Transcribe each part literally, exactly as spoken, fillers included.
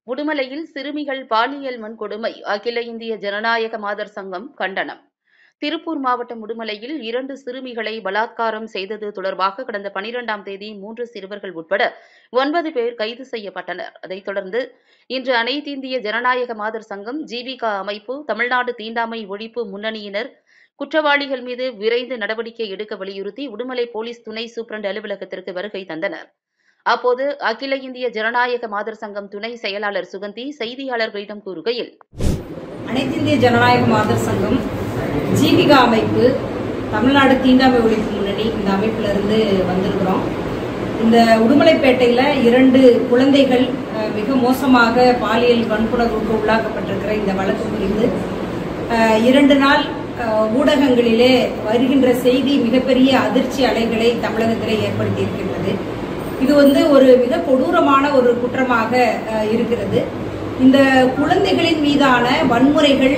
உடுமலையில் சிறுமிகள் பாலியல் வன்கொடுமை அகில இந்திய ஜனநாயக மாதர் சங்கம் கண்டனம். திருப்பூர் மாவட்டம் உடுமலையில் இரண்டு சிறுமிகளை பலாத்காரம் செய்தது தொடர்பாக கடந்த பனிரெண்டாம் தேதி மூன்று சிறுவர்கள் உட்பட ஒன்பது பேர் கைது செய்யப்பட்டனர். அதைத் தொடர்ந்து இன்று அனைத்து இந்திய ஜனநாயக மாதர் சங்கம், ஜீவிகா அமைப்பு, தமிழ்நாடு தீண்டாமை ஒழிப்பு முன்னணியினர் குற்றவாளிகள் மீது விரைந்து நடவடிக்கை எடுக்க வலியுறுத்தி உடுமலை போலீஸ் துணை சூப்பரண்ட் அலுவலகத்திற்கு வருகை தந்தனர். அப்போது அகில இந்திய ஜனநாயக மாதர் சங்கம் துணை செயலாளர் சுகந்தி செய்தியாளர்களிடம் கூறுகையில், அனைத்து இந்திய ஜனநாயக மாதர் சங்கம், ஜீவிகா அமைப்பு, தமிழ்நாடு தீண்டாமை ஒழிப்பு முன்னணி இந்த அமைப்பிலிருந்து வந்திருக்கிறோம். இந்த உடுமலைப்பேட்டையில் இரண்டு குழந்தைகள் மிக மோசமாக பாலியல் வன்புணர்வுக்கு உள்ளாக்கப்பட்டிருக்கிற இந்த வழக்கு குறித்து இரண்டு நாள் ஊடகங்களிலே வருகின்ற செய்தி மிகப்பெரிய அதிர்ச்சி அலைகளை தமிழகத்திலே ஏற்படுத்தி இருக்கின்றது. இது வந்து ஒரு மிக கொடூரமான ஒரு குற்றமாக இருக்கிறது. இந்த குழந்தைகளின் மீதான வன்முறைகள்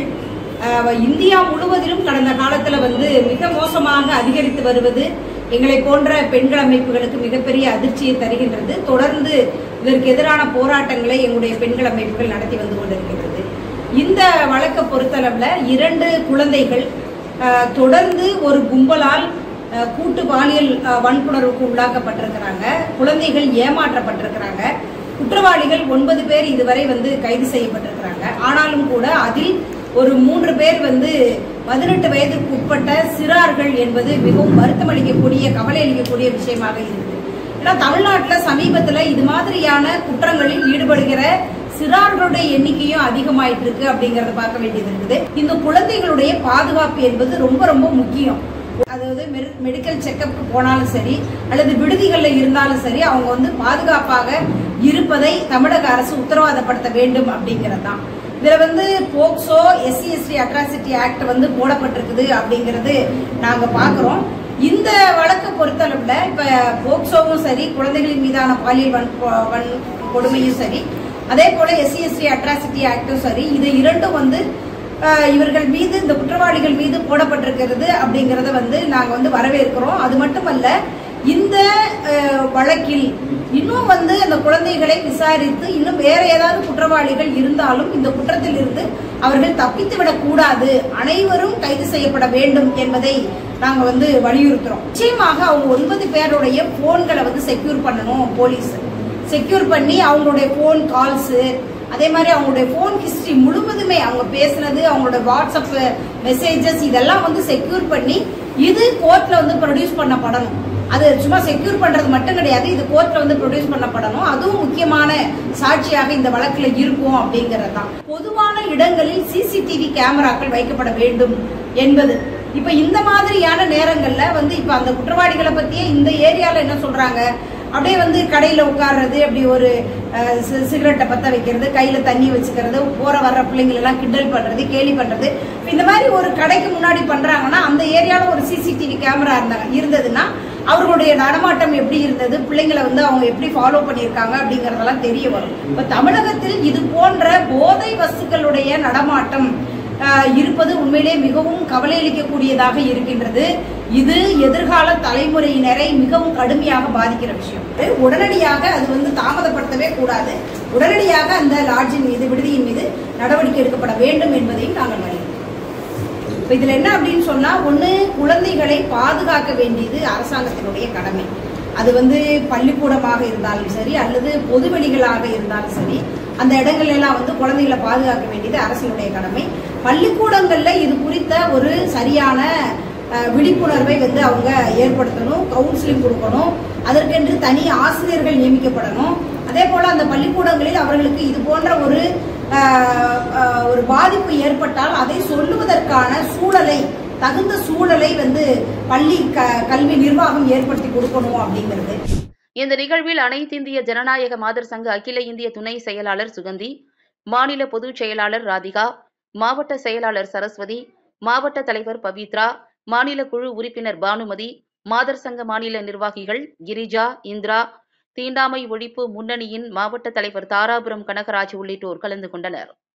இந்தியா முழுவதிலும் கடந்த காலத்தில் வந்து மிக மோசமாக அதிகரித்து வருவது எங்களை போன்ற பெண்கள் அமைப்புகளுக்கு மிகப்பெரிய அதிர்ச்சியை தருகின்றது. தொடர்ந்து இதற்கு எதிரான போராட்டங்களை எங்களுடைய பெண்கள் அமைப்புகள் நடத்தி வந்து கொண்டிருக்கின்றது. இந்த வழக்கை பொறுத்தளவில் இரண்டு குழந்தைகள் தொடர்ந்து ஒரு கும்பலால் கூட்டு பாலியல் வன்புணர்வுக்கு உள்ளாக்கப்பட்டிருக்கிறாங்க. குழந்தைகள் ஏமாற்றப்பட்டிருக்கிறாங்க. குற்றவாளிகள் ஒன்பது பேர் இதுவரை வந்து கைது செய்யப்பட்டிருக்கிறாங்க. ஆனாலும் கூட அதில் ஒரு மூன்று பேர் வந்து பதினெட்டு வயதுக்கு உட்பட்ட சிறார்கள் என்பது மிகவும் வருத்தம் அளிக்கக்கூடிய, கவலை அளிக்கக்கூடிய விஷயமாக இருக்குது. ஏன்னா தமிழ்நாட்டில் சமீபத்தில் இது மாதிரியான குற்றங்களில் ஈடுபடுகிற சிறார்களுடைய எண்ணிக்கையும் அதிகமாயிட்டு இருக்கு அப்படிங்கறத பார்க்க வேண்டியது இருக்குது. இந்த குழந்தைகளுடைய பாதுகாப்பு என்பது ரொம்ப ரொம்ப முக்கியம். அதாவது மெடிக்கல் செக்கப்புக்கு போனாலும் சரி, அல்லது விடுதிகளில் இருந்தாலும் சரி, அவங்க வந்து பாதுகாப்பாக இருப்பதை தமிழக அரசு உத்தரவாதப்படுத்த வேண்டும் அப்படிங்கிறது தான். இதுல வந்து POCSO, SC ST atrocity act வந்து போடப்பட்டிருக்குது அப்படிங்கிறது நாங்க பாக்குறோம். இந்த வழக்கை பொறுத்தளவுல இப்ப போக்சோவும் சரி, குழந்தைகளின் மீதான பாலியல் வன் கொடுமையும் சரி, அதே போல எஸ்சி எஸ்டி அட்ராசிட்டி ஆக்டும் சரி, இது இரண்டும் வந்து இவர்கள் மீது, இந்த குற்றவாளிகள் மீது போடப்பட்டிருக்கிறது அப்படிங்கறத வந்து நாங்க வந்து வரவேற்கிறோம். அது மட்டுமல்ல, இந்த வழக்கில் இன்னும் வந்து அந்த குழந்தைகளை விசாரித்து இன்னும் வேற ஏதாவது குற்றவாளிகள் இருந்தாலும் இந்த குற்றத்தில் இருந்து அவர்கள் தப்பித்து விடக் கூடாது, அனைவரும் கைது செய்யப்பட வேண்டும் என்பதை நாங்க வந்து வலியுறுத்துறோம். நிச்சயமாக அவங்க ஒன்பது பேருடைய போன்களை வந்து செக்யூர் பண்ணணும். போலீஸ் செக்யூர் பண்ணி அவங்களுடைய போன் கால்ஸ், அதே மாதிரி அவங்களுடைய போன் ஹிஸ்டரி முழுவதுமே, அவங்க பேசினது, அவங்களோட வாட்ஸ்அப் மெசேஜஸ் இதெல்லாம் வந்து செக்யூர் பண்ணி இது கோர்ட்ல வந்து ப்ரொடியூஸ் பண்ணப்படணும். அது சும்மா செக்யூர் பண்றது மட்டும் கிடையாது, இது கோர்ட்ல வந்து ப்ரொடியூஸ் பண்ணப்படணும். அதுவும் முக்கியமான சாட்சியாக இந்த வழக்குல இருக்கும் அப்படிங்கிறது தான். பொதுவான இடங்களில் சிசிடிவி கேமராக்கள் வைக்கப்பட வேண்டும் என்பது. இப்ப இந்த மாதிரியான நேரங்கள்ல வந்து இப்ப அந்த குற்றவாளிகளை பத்தியே இந்த ஏரியால என்ன சொல்றாங்க, அப்படியே வந்து கடையில உட்கார்றது, அப்படி ஒரு சிகரெட்டை பத்த வைக்கிறது, கையில தண்ணி வச்சுக்கிறது, போற வர்ற பிள்ளைங்களை எல்லாம் கிண்டல் பண்றது, கேலி பண்றது. இந்த மாதிரி ஒரு கடைக்கு முன்னாடி பண்றாங்கன்னா அந்த ஏரியால ஒரு சிசிடிவி கேமரா இருந்தாங்க இருந்ததுன்னா அவர்களுடைய நடமாட்டம் எப்படி இருந்தது, பிள்ளைங்களை வந்து அவங்க எப்படி ஃபாலோ பண்ணியிருக்காங்க அப்படிங்கறதெல்லாம் தெரிய வரும். இப்ப தமிழகத்தில் இது போன்ற போதை வஸ்துக்களுடைய நடமாட்டம் இருப்பது உண்மையிலே மிகவும் கவலை அளிக்கக்கூடியதாக இருக்கின்றது. இது எதிர்கால தலைமுறையினரை மிகவும் கடுமையாக பாதிக்கிற விஷயம். உடனடியாக அது வந்து தாமதப்படுத்தவே கூடாது. உடனடியாக அந்த லாட்ஜின் மீது, விடுதியின் மீது நடவடிக்கை எடுக்கப்பட வேண்டும் என்பதையும் நாங்கள் வலியுறுத்துகிறோம். இப்ப இதுல என்ன அப்படின்னு சொன்னா, ஒண்ணு, குழந்தைகளை பாதுகாக்க வேண்டியது அரசாங்கத்தினுடைய கடமை. அது வந்து பள்ளிக்கூடமாக இருந்தாலும் சரி, அல்லது பொதுவெளிகளாக இருந்தாலும் சரி, அந்த இடங்கள் எல்லாம் வந்து குழந்தைகளை பாதுகாக்க வேண்டியது அரசினுடைய கடமை. பள்ளிக்கூடங்கள்ல இது குறித்த ஒரு சரியான விழிப்புணர்வை வந்து அவங்க ஏற்படுத்தணும், கவுன்சிலிங் கொடுக்கணும், அதற்கென்று தனி ஆசிரியர்கள் நியமிக்கப்படணும். அதே போல அந்த பள்ளிக்கூடங்களில் அவர்களுக்கு இது போன்ற ஒரு ஒரு பாதிப்பு ஏற்பட்டால் அதை சொல்லுவதற்கான சூழலை, தகுந்த சூழலை வந்து பள்ளி கல்வி நிர்வாகம் ஏற்படுத்தி கொடுக்கணும் அப்படிங்கிறது. இந்த நிகழ்வில் அனைத்து இந்திய ஜனநாயக மாதர் சங்க அகில இந்திய துணை செயலாளர் சுகந்தி, மாநில பொதுச் செயலாளர் ராதிகா, மாவட்ட செயலாளர் சரஸ்வதி, மாவட்ட தலைவர் பவித்ரா, மாநில குழு உறுப்பினர் பானுமதி, மாதர் சங்க மாநில நிர்வாகிகள் கிரிஜா, இந்திரா, தீண்டாமை ஒழிப்பு முன்னணியின் மாவட்ட தலைவர் தாராபுரம் கனகராஜ் உள்ளிட்டோர் கலந்து கொண்டனர்.